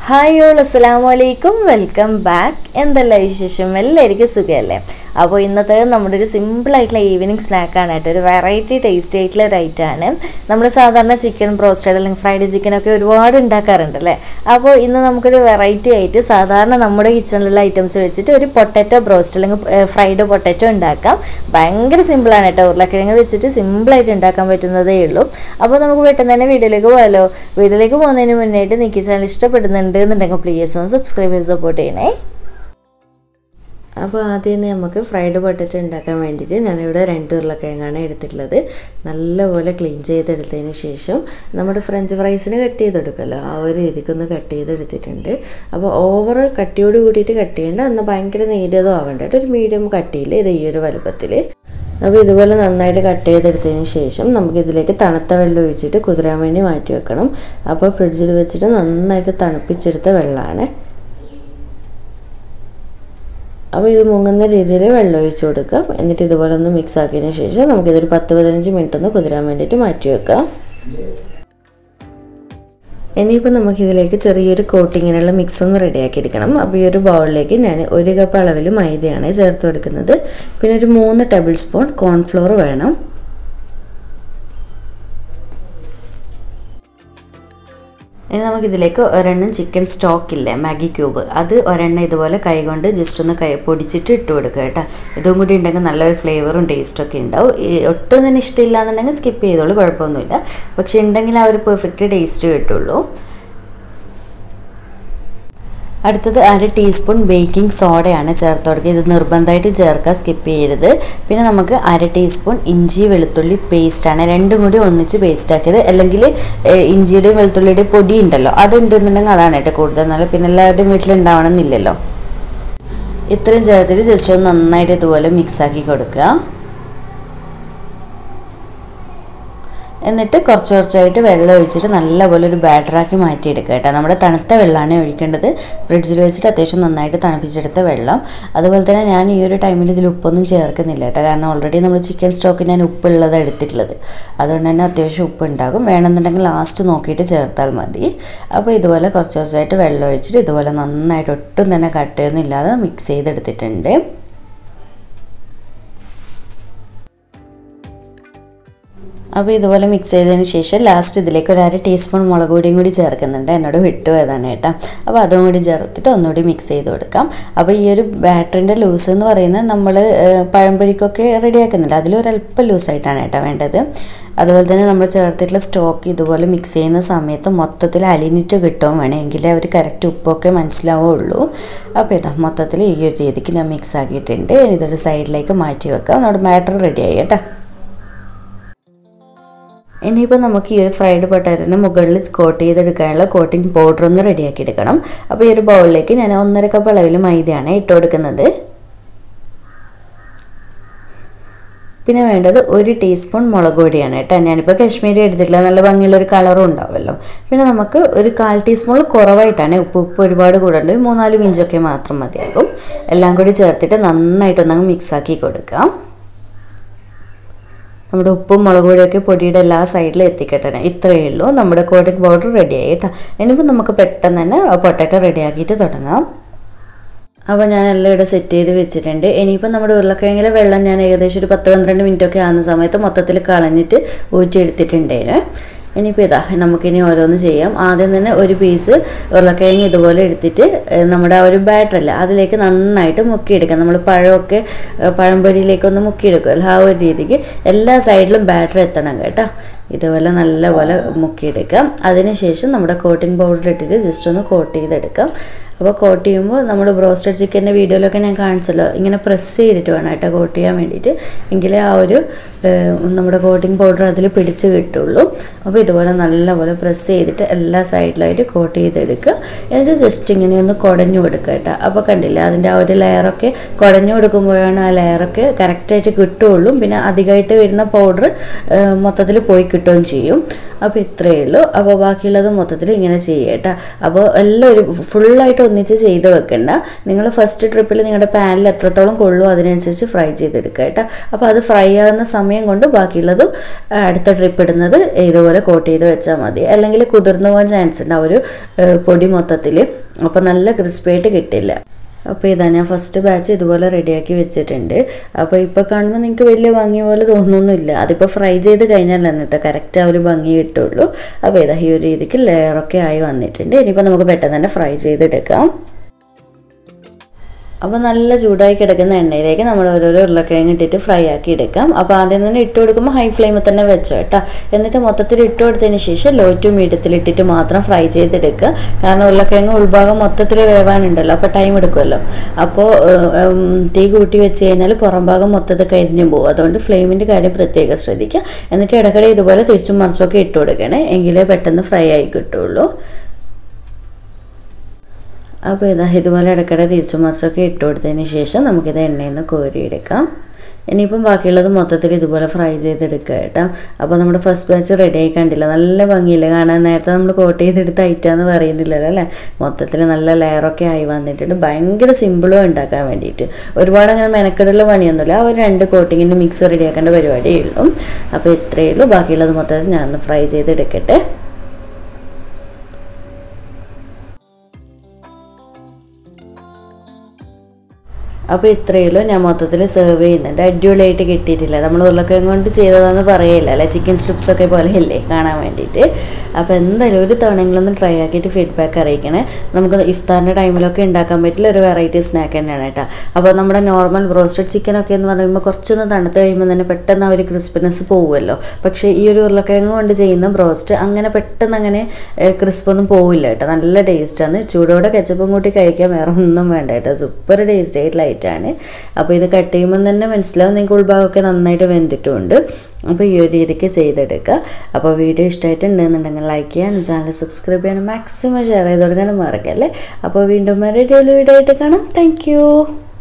Hi all അസ്സലാമു അലൈക്കും welcome back. എന്തെല്ലാം വിശേഷം? എല്ലാവർക്കും സുഖമല്ലേ? അപ്പോൾ ഇന്നത്തെ നമ്മുടെ ഒരു സിമ്പിളായിട്ടുള്ള ഈവനിങ് സ്നാക്കാണ് കേട്ടോ. ഒരു വെറൈറ്റി ടേസ്റ്റി ആയിട്ടുള്ള ഒരു ഐറ്റമാണ്. നമ്മൾ സാധാരണ ചിക്കൻ ബ്രോസ്റ്റഡ് അല്ലെങ്കിൽ ഫ്രൈഡ് ചിക്കനൊക്കെ ഒരുപാട് ഉണ്ടാക്കാറുണ്ടല്ലേ. അപ്പോൾ ഇന്ന് നമുക്കൊരു വെറൈറ്റി ആയിട്ട് സാധാരണ നമ്മുടെ കിച്ചണിലുള്ള ഐറ്റംസ് വെച്ചിട്ട് ഒരു പൊട്ടറ്റോ ബ്രോസ്റ്റ് അല്ലെങ്കിൽ ഫ്രൈഡ് പൊട്ടറ്റോ ഉണ്ടാക്കാം. ഭയങ്കര സിമ്പിളാണ് കേട്ടോ. ഉരുളക്കിഴങ്ങ് വെച്ചിട്ട് സിമ്പിളായിട്ട് ഉണ്ടാക്കാൻ പറ്റുന്നതേ ഉള്ളൂ. അപ്പോൾ നമുക്ക് പെട്ടെന്ന് തന്നെ വീഡിയോയിലേക്ക് പോകാമല്ലോ. വീഡിയോയിലേക്ക് പോകുന്നതിന് മുന്നേയായിട്ട് നിങ്ങൾക്ക് ചാനൽ ഇഷ്ടപ്പെടുന്നുണ്ട് എന്നുണ്ടെങ്കിൽ പ്ലീസ് ഒന്ന് സബ്സ്ക്രൈബ് ചെയ്ത് സപ്പോർട്ട് ചെയ്യണേ. അപ്പോൾ ആദ്യം തന്നെ നമുക്ക് ഫ്രൈഡ് പൊട്ടറ്റോ ഉണ്ടാക്കാൻ വേണ്ടിയിട്ട് ഞാനിവിടെ 2 ഉരുളക്കിഴങ്ങാണ് എടുത്തിട്ടുള്ളത്. നല്ലപോലെ ക്ലീൻ ചെയ്തെടുത്തതിന് ശേഷം നമ്മുടെ ഫ്രഞ്ച് ഫ്രൈസിന് കട്ട് ചെയ്തെടുക്കുമല്ലോ, ആ ഒരു രീതിക്കൊന്ന് കട്ട് ചെയ്തെടുത്തിട്ടുണ്ട്. അപ്പോൾ ഓവർ കട്ടിയോട് കൂടിയിട്ട് കട്ട് ചെയ്യേണ്ട, എന്നാൽ ഭയങ്കര നേരിയതോ ആവേണ്ടത് ഒരു മീഡിയം കട്ടിയിൽ ഇത് ഈ ഒരു വലുപ്പത്തിൽ. അപ്പോൾ ഇതുപോലെ നന്നായിട്ട് കട്ട് ചെയ്തെടുത്തതിന് ശേഷം നമുക്കിതിലേക്ക് തണുത്ത വെള്ളം ഒഴിച്ചിട്ട് കുതിരാൻ വേണ്ടി മാറ്റി വെക്കണം. അപ്പോൾ ഫ്രിഡ്ജിൽ വെച്ചിട്ട് നന്നായിട്ട് തണുപ്പിച്ചെടുത്ത വെള്ളമാണ്. അപ്പോൾ ഇത് മുങ്ങുന്ന രീതിയിൽ വെള്ളം ഒഴിച്ച് കൊടുക്കാം. എന്നിട്ട് ഇതുപോലെ ഒന്ന് മിക്സ് ആക്കിയതിന് ശേഷം നമുക്കിതൊരു 10-15 മിനിറ്റ് ഒന്ന് കുതിരാൻ വേണ്ടിയിട്ട് മാറ്റി വെക്കാം. ഇനിയിപ്പോൾ നമുക്കിതിലേക്ക് ചെറിയൊരു കോട്ടിങ്ങിനുള്ള മിക്സ് ഒന്ന് റെഡിയാക്കി എടുക്കണം. അപ്പോൾ ഈ ഒരു ബൗളിലേക്ക് ഞാൻ 1 കപ്പ് അളവിൽ മൈദയാണ് ചേർത്ത് കൊടുക്കുന്നത്. പിന്നെ ഒരു 3 ടേബിൾ സ്പൂൺ കോൺഫ്ലോർ വേണം. ഇനി നമുക്കിതിലേക്ക് ഒരെണ്ണം ചിക്കൻ സ്റ്റോക്കില്ലേ, മാഗി ക്യൂബ്, അത് ഒരെണ്ണം ഇതുപോലെ കൈകൊണ്ട് ജസ്റ്റ് ഒന്ന് പൊടിച്ചിട്ട് ഇട്ട് കൊടുക്കുക കേട്ടോ. ഇതും കൂടി ഉണ്ടെങ്കിൽ നല്ലൊരു ഫ്ലേവറും ടേസ്റ്റൊക്കെ ഉണ്ടാവും. ഒട്ടും തന്നെ ഇഷ്ടമില്ല എന്നുണ്ടെങ്കിൽ സ്കിപ്പ് ചെയ്തോളൂ, കുഴപ്പമൊന്നുമില്ല. പക്ഷേ ഉണ്ടെങ്കിൽ ആ ഒരു പെർഫെക്റ്റ് ടേസ്റ്റ് കിട്ടുള്ളൂ. അടുത്തത് 1/2 ടീസ്പൂൺ ബേക്കിംഗ് സോഡയാണ് ചേർത്ത് കൊടുക്കുക. ഇത് നിർബന്ധമായിട്ട് ചേർക്കുക, സ്കിപ്പ് ചെയ്യരുത്. പിന്നെ നമുക്ക് 1/2 ടീസ്പൂൺ ഇഞ്ചി വെളുത്തുള്ളി പേസ്റ്റാണ്, രണ്ടും കൂടി ഒന്നിച്ച് പേസ്റ്റ് ആക്കിയത്. അല്ലെങ്കിൽ ഇഞ്ചിയുടെയും വെളുത്തുള്ളിയുടെയും പൊടി ഉണ്ടല്ലോ, അതുണ്ടെന്നുണ്ടെങ്കിൽ അതാണ് കേട്ടോ കൂടുതൽ നല്ല. പിന്നെ എല്ലാവരുടെയും വീട്ടിലുണ്ടാവണമെന്നില്ലല്ലോ. ഇത്രയും ചേർത്തിട്ട് ജസ്റ്റ് ഒന്ന് നന്നായിട്ട് ഇതുപോലെ മിക്സാക്കി കൊടുക്കുക. എന്നിട്ട് കുറച്ചായിട്ട് വെള്ളം ഒഴിച്ചിട്ട് നല്ലപോലെ ഒരു ബാറ്ററാക്കി മാറ്റിയെടുക്കുക കേട്ടോ. നമ്മുടെ തണുത്ത വെള്ളമാണ് ഒഴിക്കേണ്ടത്. ഫ്രിഡ്ജിൽ വെച്ചിട്ട് അത്യാവശ്യം നന്നായിട്ട് തണുപ്പിച്ചെടുത്ത വെള്ളം. അതുപോലെ തന്നെ ഞാൻ ഈ ഒരു ടൈമിൽ ഇതിൽ ഉപ്പൊന്നും ചേർക്കുന്നില്ല കേട്ടോ, കാരണം ഓൾറെഡി നമ്മൾ ചിക്കൻ സ്റ്റോക്ക് ഞാൻ ഉപ്പുള്ളത് എടുത്തിട്ടുള്ളത്, അതുകൊണ്ട് തന്നെ അത്യാവശ്യം ഉപ്പ് ഉണ്ടാകും. വേണമെന്നുണ്ടെങ്കിൽ ലാസ്റ്റ് നോക്കിയിട്ട് ചേർത്താൽ മതി. അപ്പോൾ ഇതുപോലെ കുറച്ചായിട്ട് വെള്ളം ഒഴിച്ചിട്ട് ഇതുപോലെ നന്നായിട്ട് ഒട്ടും തന്നെ കട്ടയൊന്നും ഇല്ലാതെ മിക്സ് ചെയ്തെടുത്തിട്ടുണ്ട്. അപ്പോൾ ഇതുപോലെ മിക്സ് ചെയ്തതിന് ശേഷം ലാസ്റ്റ് ഇതിലേക്ക് 1/2 ടീസ്പൂൺ മുളക് പൊടിയും കൂടി ചേർക്കുന്നുണ്ട്. എന്നോട് വിട്ടുപോയതാണ് കേട്ടോ. അപ്പോൾ അതും കൂടി ചേർത്തിട്ട് ഒന്നുകൂടി മിക്സ് ചെയ്ത് കൊടുക്കാം. അപ്പോൾ ഈ ഒരു ബാറ്ററിൻ്റെ ലൂസ് എന്ന് പറയുന്നത് നമ്മൾ പഴംപൊരിക്കൊക്കെ റെഡിയാക്കുന്നില്ല, അതിലൊരല്പം ലൂസായിട്ടാണ് കേട്ടോ വേണ്ടത്. അതുപോലെ തന്നെ നമ്മൾ ചേർത്തിട്ടുള്ള സ്റ്റോക്ക് ഇതുപോലെ മിക്സ് ചെയ്യുന്ന സമയത്ത് മൊത്തത്തിൽ അലിഞ്ഞിട്ട് കിട്ടും വേണം, എങ്കിലേ അവർ കറക്റ്റ് ഉപ്പൊക്കെ മനസ്സിലാവുള്ളൂ. അപ്പോൾ ഇതാ മൊത്തത്തിൽ ഈ ഒരു രീതിക്ക് ഞാൻ മിക്സ് ആക്കിയിട്ടുണ്ട്. ഇതൊരു സൈഡിലേക്ക് മാറ്റി വെക്കാം. നമ്മുടെ ബാറ്റർ റെഡിയായി കേട്ടോ. ഇനിയിപ്പോൾ നമുക്ക് ഈ ഒരു ഫ്രൈഡ് പൊട്ടാറ്റോന് മുകളിൽ കോട്ട് ചെയ്തെടുക്കാനുള്ള കോട്ടിംഗ് പൗഡർ ഒന്ന് റെഡിയാക്കി എടുക്കണം. അപ്പോൾ ഈ ഒരു ബൗളിലേക്ക് ഞാൻ 1.5 കപ്പ് അളവിൽ മൈദയാണ് ഇട്ട് കൊടുക്കുന്നത്. പിന്നെ വേണ്ടത് 1 ടീസ്പൂൺ മുളക് പൊടിയാണ് കേട്ടോ. ഞാനിപ്പോൾ കാശ്മീരി എടുത്തിട്ടില്ല, നല്ല ഭംഗിയുള്ളൊരു കളറും ഉണ്ടാവുമല്ലോ. പിന്നെ നമുക്ക് ഒരു 1/4 ടീസ്പൂണിൽ കുറവായിട്ടാണ് ഉപ്പ് ഒരുപാട് കൂടേണ്ട, ഒരു 3-4 പിഞ്ചൊക്കെ മാത്രം മതിയാകും. എല്ലാം കൂടി ചേർത്തിട്ട് നന്നായിട്ടൊന്നങ്ങ് മിക്സാക്കി കൊടുക്കാം. നമ്മുടെ ഉപ്പും മുളക് പൊടിയൊക്കെ പൊടിയുടെ എല്ലാ സൈഡിലും എത്തിക്കട്ടെ. ഇത്രയേ ഉള്ളൂ, നമ്മുടെ കോട്ടിംഗ് പൗഡർ റെഡിയായി കേട്ടോ. ഇനിയിപ്പോൾ നമുക്ക് പെട്ടെന്ന് തന്നെ പൊട്ടാറ്റോ റെഡിയാക്കിയിട്ട് തുടങ്ങാം. അപ്പോൾ ഞാൻ എല്ലാം ഇവിടെ സെറ്റ് ചെയ്ത് വെച്ചിട്ടുണ്ട്. ഇനിയിപ്പോൾ നമ്മുടെ ഉരുളക്കിഴങ്ങിലെ വെള്ളം ഞാൻ ഏകദേശം ഒരു 10-12 മിനിറ്റൊക്കെ ആകുന്ന സമയത്ത് മൊത്തത്തിൽ കളഞ്ഞിട്ട് ഊറ്റിയെടുത്തിട്ടുണ്ടേന്. ഇനിയിപ്പോൾ ഇതാ നമുക്കിനി ഓരോന്ന് ചെയ്യാം. ആദ്യം തന്നെ ഒരു പീസ് ഉരുളക്കിഴങ്ങ് ഇതുപോലെ എടുത്തിട്ട് നമ്മുടെ ആ ഒരു ബാറ്ററല്ല അതിലേക്ക് നന്നായിട്ട് മുക്കിയെടുക്കാം. നമ്മൾ പഴംപൊരിയിലേക്കൊന്ന് മുക്കിയെടുക്കുമല്ലോ, ആ ഒരു രീതിക്ക് എല്ലാ സൈഡിലും ബാറ്റർ എത്തണം കേട്ടോ. ഇതുപോലെ നല്ലപോലെ മുക്കിയെടുക്കാം. അതിനുശേഷം നമ്മുടെ കോട്ടിംഗ് പൗഡർ ഇട്ടിട്ട് ജസ്റ്റ് ഒന്ന് കോട്ട് ചെയ്തെടുക്കാം. അപ്പോൾ കോട്ട് ചെയ്യുമ്പോൾ നമ്മൾ ബ്രോസ്റ്റഡ് ചിക്കൻ്റെ വീഡിയോയിലൊക്കെ ഞാൻ കാണിച്ചല്ലോ, ഇങ്ങനെ പ്രസ് ചെയ്തിട്ട് വേണം കേട്ടോ കോട്ട് ചെയ്യാൻ വേണ്ടിയിട്ട്, എങ്കിലേ ആ ഒരു നമ്മുടെ കോട്ടിംഗ് പൗഡർ അതിൽ പിടിച്ച് കിട്ടുള്ളൂ. അപ്പോൾ ഇതുപോലെ നല്ലപോലെ പ്രസ് ചെയ്തിട്ട് എല്ലാ സൈഡിലായിട്ട് കോട്ട് ചെയ്തെടുക്കുക. എന്നിട്ട് ജസ്റ്റ് ഇങ്ങനെ ഒന്ന് കുടഞ്ഞു കൊടുക്കുക കേട്ടോ. അപ്പോൾ കണ്ടില്ല, അതിൻ്റെ ആ ഒരു ലെയറൊക്കെ കുടഞ്ഞു കൊടുക്കുമ്പോഴാണ് ആ ലെയറൊക്കെ കറക്റ്റായിട്ട് കിട്ടുകയുള്ളൂ. പിന്നെ അധികമായിട്ട് വരുന്ന പൗഡർ മൊത്തത്തിൽ പോയി കിട്ടുകയും ചെയ്യും. അപ്പോൾ ഇത്രയേ ഉള്ളൂ. അപ്പോൾ ബാക്കിയുള്ളത് മൊത്തത്തിൽ ഇങ്ങനെ ചെയ്യുക കേട്ടോ. അപ്പോൾ എല്ലാം ഒരു ഫുള്ളായിട്ട് ഒന്നിച്ച് ചെയ്ത് വെക്കണ്ട. നിങ്ങൾ ഫസ്റ്റ് ട്രിപ്പിൽ നിങ്ങളുടെ പാനിൽ എത്രത്തോളം കൊള്ളുമോ അതിനനുസരിച്ച് ഫ്രൈ ചെയ്തെടുക്കുക കേട്ടോ. അപ്പോൾ അത് ഫ്രൈ ആകുന്ന സമയം കൊണ്ട് ബാക്കിയുള്ളത് അടുത്ത ട്രിപ്പ് ഇടുന്നത് ഇതുപോലെ കോട്ട് ചെയ്ത് വെച്ചാൽ മതി. അല്ലെങ്കിൽ കുതിർന്നു പോകാൻ ചാൻസ് ഉണ്ട് ആ ഒരു പൊടി മൊത്തത്തിൽ. അപ്പോൾ നല്ല ക്രിസ്പിയായിട്ട് കിട്ടില്ല. അപ്പോൾ ഇതാ ഞാൻ ഫസ്റ്റ് ബാച്ച് ഇതുപോലെ റെഡിയാക്കി വെച്ചിട്ടുണ്ട്. അപ്പോൾ ഇപ്പോൾ കാണുമ്പോൾ നിങ്ങൾക്ക് വലിയ ഭംഗി പോലെ തോന്നുന്നില്ല. അതിപ്പോൾ ഫ്രൈ ചെയ്ത് കഴിഞ്ഞാൽ എന്നിട്ട് കറക്റ്റ് ആ ഒരു ഭംഗി കിട്ടുള്ളൂ. അപ്പോൾ ഇതാ ഈ ഒരു രീതിക്ക് ലെയറൊക്കെ ആയി വന്നിട്ടുണ്ട്. ഇനിയിപ്പോൾ നമുക്ക് പെട്ടെന്ന് തന്നെ ഫ്രൈ ചെയ്തെടുക്കാം. അപ്പോൾ നല്ല ചൂടായി കിടക്കുന്ന എണ്ണയിലേക്ക് നമ്മൾ ഓരോരോ ഉരുളക്കിഴങ്ങ് ഇട്ടിട്ട് ഫ്രൈ ആക്കി എടുക്കാം. അപ്പോൾ ആദ്യം തന്നെ ഇട്ട് കൊടുക്കുമ്പോൾ ഹൈ ഫ്ലെയിമിൽ തന്നെ വെച്ചോ കേട്ടോ. എന്നിട്ട് മൊത്തത്തിൽ ഇട്ട് കൊടുത്തതിന് ശേഷം ലോ ടു മീഡിയത്തിലിട്ടിട്ട് മാത്രം ഫ്രൈ ചെയ്തെടുക്കുക. കാരണം ഉരുളക്കിഴങ്ങ് ഉൾഭാഗം മൊത്തത്തിൽ വേവാനുണ്ടല്ലോ, അപ്പോൾ ടൈം എടുക്കുമല്ലോ. അപ്പോൾ തീ കൂട്ടി വെച്ച് കഴിഞ്ഞാൽ പുറം ഭാഗം മൊത്തത്തിൽ കരിഞ്ഞു പോകും. അതുകൊണ്ട് ഫ്ലെയിമിൻ്റെ കാര്യം പ്രത്യേകം ശ്രദ്ധിക്കുക. എന്നിട്ട് ഇടയ്ക്കിടെ ഇതുപോലെ തിരിച്ചും മറിച്ചൊക്കെ ഇട്ട് കൊടുക്കണേ, എങ്കിലേ പെട്ടെന്ന് ഫ്രൈ ആയി കിട്ടുള്ളൂ. അപ്പോൾ ഇതുപോലെ ഇടയ്ക്കിടെ തിരിച്ചു മറിച്ചൊക്കെ ഇട്ട് കൊടുത്തതിന് ശേഷം നമുക്കിത് എണ്ണയിൽ നിന്ന് കോരിയെടുക്കാം. ഇനിയിപ്പം ബാക്കിയുള്ളത് മൊത്തത്തിൽ ഇതുപോലെ ഫ്രൈ ചെയ്തെടുക്കുക കേട്ടോ. അപ്പോൾ നമ്മുടെ ഫസ്റ്റ് ബാച്ച് റെഡി ആയി കണ്ടില്ല, നല്ല ഭംഗിയില്ല കാണാൻ. നേരത്തെ നമ്മൾ കോട്ട് ചെയ്തെടുത്ത് ഐറ്റാന്ന് പറയുന്നില്ലല്ലോ അല്ലേ. മൊത്തത്തിൽ നല്ല ലെയറൊക്കെ ആയി വന്നിട്ടുണ്ട്. ഭയങ്കര സിമ്പിളും ഉണ്ടാക്കാൻ വേണ്ടിയിട്ട്. ഒരുപാട് അങ്ങനെ മെനക്കെടുള്ള പണിയൊന്നുമില്ല. ആ ഒരു 2 കോട്ടിങ്ങിൻ്റെ മിക്സ് റെഡിയാക്കേണ്ട പരിപാടിയേ ഉള്ളൂ. അപ്പോൾ ഇത്രയേ ഉള്ളൂ. ബാക്കിയുള്ളത് മൊത്തത്തിൽ ഞാനൊന്ന് ഫ്രൈ ചെയ്തെടുക്കട്ടെ. അപ്പോൾ ഇത്രയേ ഉള്ളൂ. ഞാൻ മൊത്തത്തിൽ സെർവ് ചെയ്യുന്നുണ്ട്. അടിപൊളിയായിട്ട് കിട്ടിയിട്ടില്ല. നമ്മൾ ഉരുളക്കിഴങ്ങ് കൊണ്ട് ചെയ്തതെന്ന് പറയില്ല അല്ലേ, ചിക്കൻ സ്ട്രിപ്സൊക്കെ പോലെയല്ലേ കാണാൻ വേണ്ടിയിട്ട്. അപ്പോൾ എന്തായാലും ഒരു തവണയെങ്കിലൊന്ന് ട്രൈ ആക്കിയിട്ട് ഫീഡ്ബാക്ക് അറിയിക്കണേ. നമുക്ക് ഇഫ്താറിൻ്റെ ടൈമിലൊക്കെ ഉണ്ടാക്കാൻ പറ്റില്ല ഒരു വെറൈറ്റി സ്നാക്ക് തന്നെയാണ് കേട്ടോ. അപ്പോൾ നമ്മുടെ നോർമൽ ബ്രോസ്റ്റഡ് ചിക്കനൊക്കെ എന്ന് പറയുമ്പോൾ കുറച്ചൊന്ന് തണുത്ത് കഴിയുമ്പോൾ തന്നെ പെട്ടെന്ന് ആ ഒരു ക്രിസ്പിനെസ് പോകുമല്ലോ. പക്ഷേ ഈ ഒരു ഉരുളക്കിഴങ്ങ് കൊണ്ട് ചെയ്യുന്ന ബ്രോസ്റ്റ് അങ്ങനെ പെട്ടെന്ന് അങ്ങനെ ക്രിസ്പൊന്നും പോവില്ല കേട്ടോ. നല്ല ടേസ്റ്റാണ്. ചൂടോടെ കെച്ചപ്പും കൂട്ടി കഴിക്കാൻ വേറെ ഒന്നും വേണ്ട കേട്ടോ. സൂപ്പർ ടേസ്റ്റ് ആയിട്ടുള്ള ാണ്. അപ്പോൾ ഇത് കട്ട് ചെയ്യുമ്പോൾ തന്നെ മനസ്സിലാവും നിങ്ങൾക്ക് ഉൾഭാഗമൊക്കെ നന്നായിട്ട് വെന്തിട്ടുമുണ്ട്. അപ്പോൾ ഈ ഒരു രീതിക്ക് ചെയ്തെടുക്കുക. അപ്പോൾ വീഡിയോ ഇഷ്ടമായിട്ടുണ്ടെന്നുണ്ടെങ്കിൽ ലൈക്ക് ചെയ്യാൻ, ചാനൽ സബ്സ്ക്രൈബ് ചെയ്യാൻ, മാക്സിമം ഷെയർ ചെയ്ത് കൊടുക്കാനും മറക്കല്ലേ. അപ്പോൾ വീണ്ടും ഒരു വീഡിയോ ആയിട്ട് കാണാം. താങ്ക്